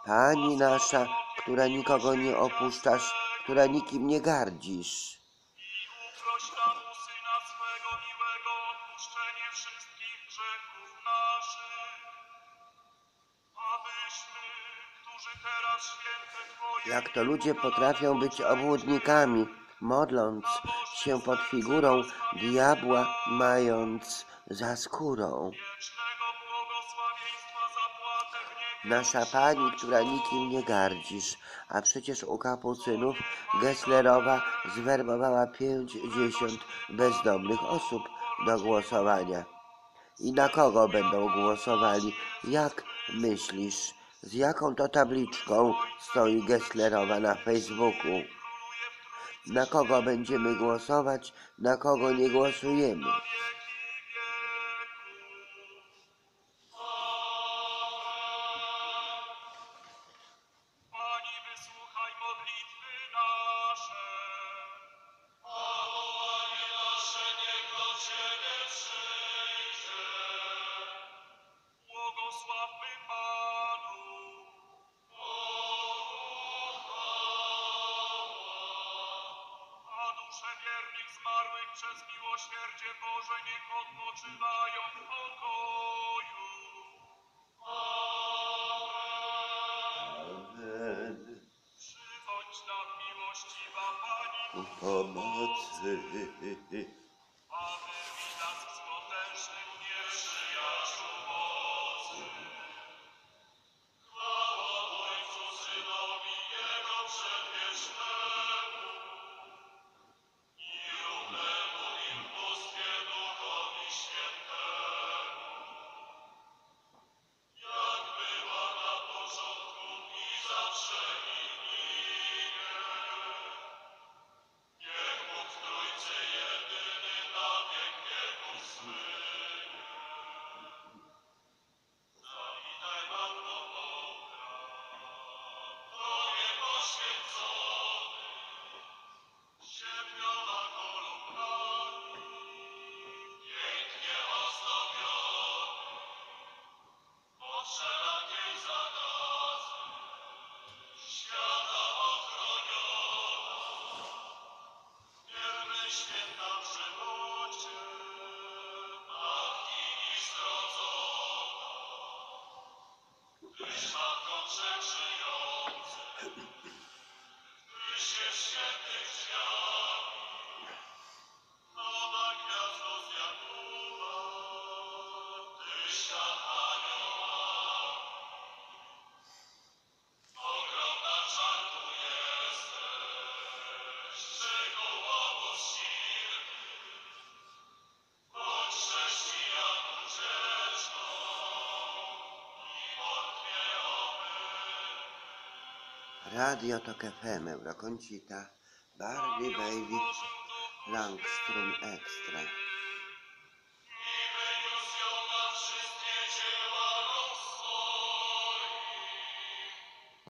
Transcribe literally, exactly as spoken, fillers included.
Pani nasza, która nikogo nie opuszczasz, która nikim nie gardzisz. I uproś nam u Syna swego miłego odpuszczenie wszystkich grzechów naszych, abyśmy, którzy teraz święte Twoje Jak to imię ludzie pokalane potrafią być poczęcie, obłudnikami, modląc nabożnym się pod sercem figurą rozpamiętywali diabła, mając za skórą. wiecznego błogosławieństwa zapłatę w niebie Nasza Pani, otrzymać która nikim nie gardzisz, a przecież u kapucynów Gesslerowa zwerbowała pięćdziesiąt bezdomnych osób do głosowania. I na kogo będą głosowali? Jak myślisz, z jaką to tabliczką stoi Gesslerowa na Facebooku? Na kogo będziemy głosować, na kogo nie głosujemy? Pani, wysłuchaj modlitwy nasze. Wołanie nasze niech do Ciebie przyjdzie. Błogosławmy Panu. A dusze wiernych zmarłych przez miłosierdzie Boże niech odpoczywają w pokoju. Amen. Przybądź nam miłościwa Pani Ku pomocy. a wyrwij nas z potężnych nieprzyjaciół mocy. Chwała Ojcu, Synowi, Jego przedwiecznemu i równemu im w bóstwie Duchowi Świętemu, jak była na początku i zawsze i nigdy. Niech Bóg Trójcy jedyny na wiek wieków słynie. Zawitaj Panno Boga, Tobie poświęcony, ściemniona kolumnami, pięknie ozdobiony, od wszelakiej zakazy, świata ochroniona. Wierny święta przywodzie, matki i zgrodzona, Tyś matką trzech żyjących, Tyś jest świętych drzwiami, nowa gwiazdo z Jakuba, Tyś świat aniołami. Ogromna czarnu jesteś, czego łabos silny, bądź chrześcijan ucieczną i modlnie Radio Tok F M, Euroconsita, Barbie Baby, Langstrom Extra.